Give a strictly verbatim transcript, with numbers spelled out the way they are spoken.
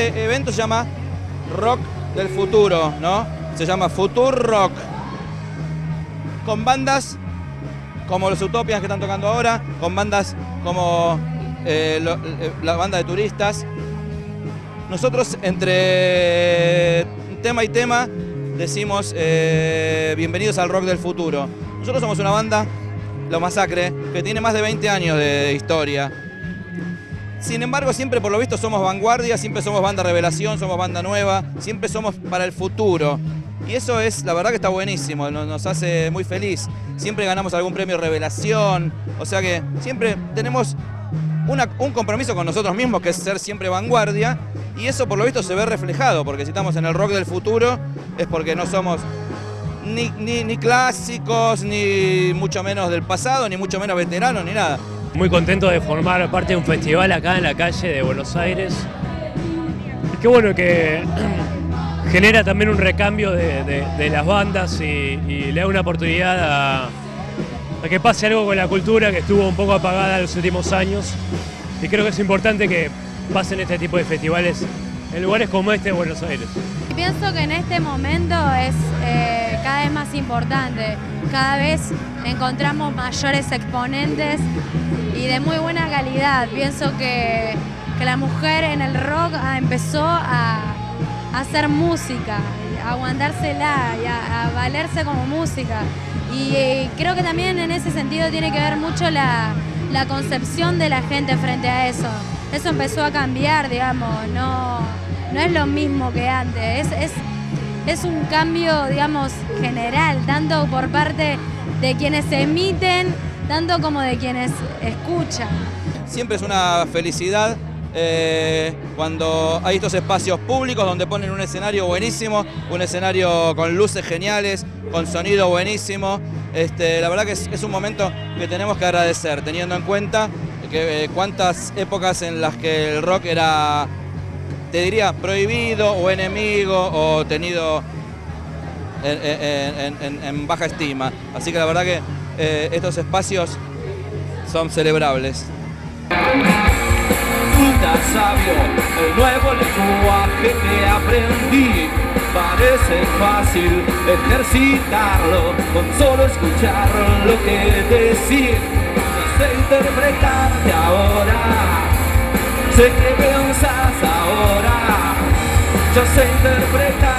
este evento se llama Rock del Futuro, ¿no? Se llama Future Rock. Con bandas como los Utopians que están tocando ahora, con bandas como eh, lo, la banda de Turistas. Nosotros entre tema y tema decimos eh, bienvenidos al rock del futuro. Nosotros somos una banda, Los Masacre, que tiene más de veinte años de historia. Sin embargo, siempre por lo visto somos vanguardia, siempre somos banda revelación, somos banda nueva, siempre somos para el futuro. Y eso es, la verdad que está buenísimo, nos hace muy feliz. Siempre ganamos algún premio revelación, o sea que siempre tenemos una, un compromiso con nosotros mismos, que es ser siempre vanguardia, y eso por lo visto se ve reflejado, porque si estamos en el rock del futuro es porque no somos ni, ni, ni clásicos, ni mucho menos del pasado, ni mucho menos veteranos, ni nada. Muy contento de formar parte de un festival acá en la calle de Buenos Aires. Y qué bueno que genera también un recambio de, de, de las bandas y, y le da una oportunidad a, a que pase algo con la cultura que estuvo un poco apagada en los últimos años. Y creo que es importante que pasen este tipo de festivales en lugares como este de Buenos Aires. Pienso que en este momento es eh, cada vez más importante. Cada vez encontramos mayores exponentes y de muy buena calidad. Pienso que, que la mujer en el rock ah, empezó a, a hacer música, a aguantársela y a, a valerse como música. Y eh, creo que también en ese sentido tiene que ver mucho la, la concepción de la gente frente a eso. Eso empezó a cambiar, digamos, no, no es lo mismo que antes. Es, es, es un cambio, digamos, general, tanto por parte de quienes emiten, tanto como de quienes escuchan. Siempre es una felicidad eh, cuando hay estos espacios públicos donde ponen un escenario buenísimo, un escenario con luces geniales, con sonido buenísimo. Este, la verdad que es, es un momento que tenemos que agradecer, teniendo en cuenta que eh, cuántas épocas en las que el rock era, te diría, prohibido o enemigo o tenido en, en, en, en baja estima. Así que la verdad que eh, estos espacios son celebrables. Resulta sabio el nuevo lenguaje que aprendí. Parece fácil ejercitarlo con solo escuchar lo que decís. No sé interpretarte ahora, sé que pensás ahora. Yo sé interpretar